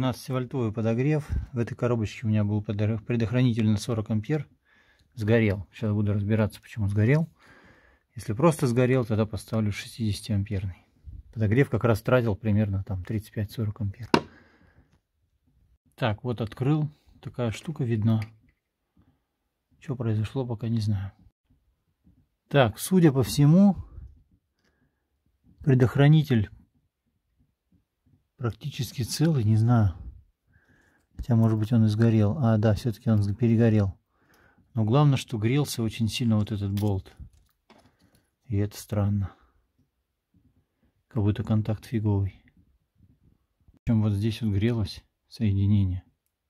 12-вольтовый подогрев. В этой коробочке у меня был предохранитель на 40 ампер. Сгорел. Сейчас буду разбираться, почему сгорел. Если просто сгорел, тогда поставлю 60-амперный. Подогрев как раз тратил примерно там 35-40 ампер. Так, вот открыл. Такая штука видна. Что произошло, пока не знаю. Так, судя по всему, предохранитель практически целый, не знаю. Хотя, может быть, он и сгорел. А, да, все-таки он перегорел. Но главное, что грелся очень сильно вот этот болт. И это странно. Как будто контакт фиговый. Причем вот здесь вот грелось соединение.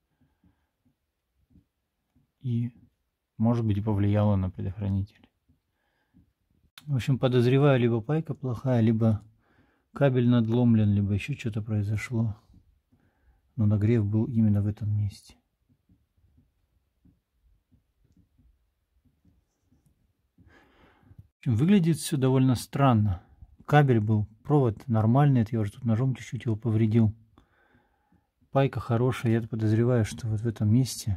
И, может быть, повлияло на предохранитель. В общем, подозреваю, либо пайка плохая, либо кабель надломлен, либо еще что-то произошло. Но нагрев был именно в этом месте. В общем, выглядит все довольно странно. Кабель был, провод нормальный, это я уже тут ножом чуть-чуть его повредил. Пайка хорошая, я подозреваю, что вот в этом месте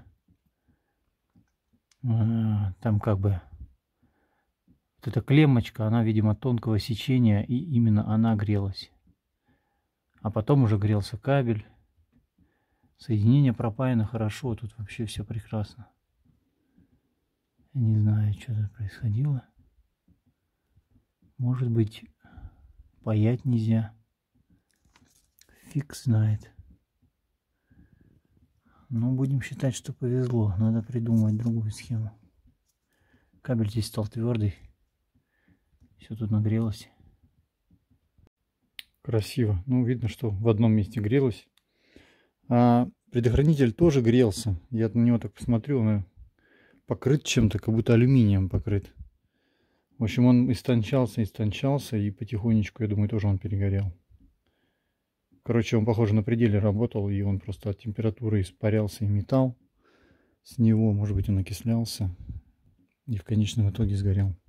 там как бы вот эта клеммочка, она, видимо, тонкого сечения, и именно она грелась. А потом уже грелся кабель. Соединение пропаяно хорошо, тут вообще все прекрасно. Я не знаю, что тут происходило. Может быть, паять нельзя. Фиг знает. Но будем считать, что повезло. Надо придумать другую схему. Кабель здесь стал твердый. Все тут нагрелось. Красиво. Ну, видно, что в одном месте грелось. А предохранитель тоже грелся. Я на него так посмотрю, он покрыт чем-то, как будто алюминием покрыт. В общем, он истончался, и потихонечку, я думаю, тоже он перегорел. Короче, он, похоже, на пределе работал, и он просто от температуры испарялся, и металл с него, может быть, он окислялся, и в конечном итоге сгорел.